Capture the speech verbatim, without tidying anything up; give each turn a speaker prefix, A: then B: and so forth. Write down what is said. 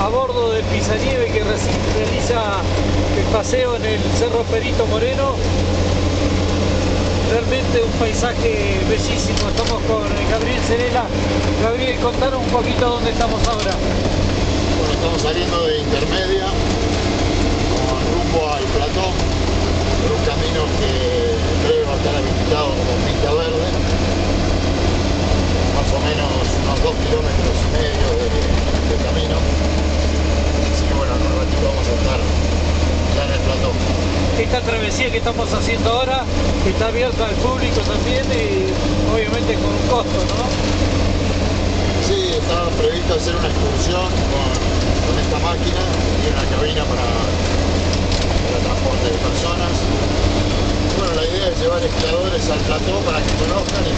A: a bordo del Pisanieve que realiza el paseo en el Cerro Perito Moreno. Realmente un paisaje bellísimo. Estamos con Gabriel Cerela. Gabriel, contanos un poquito dónde estamos ahora.
B: Bueno, estamos saliendo de Intermedia con rumbo al plató, por un camino que en breve va a estar habilitado como pista verde, más o menos unos dos kilómetros y medio de, de camino. Así que bueno, en un ratito vamos a estar ya en el plató.
A: Esta travesía que estamos haciendo ahora está abierta al público también y obviamente con un costo, ¿no?
B: Sí, estaba previsto hacer una excursión con, con esta máquina y una cabina para, para transporte de personas. Bueno, la idea es llevar esquiadores al plató para que conozcan y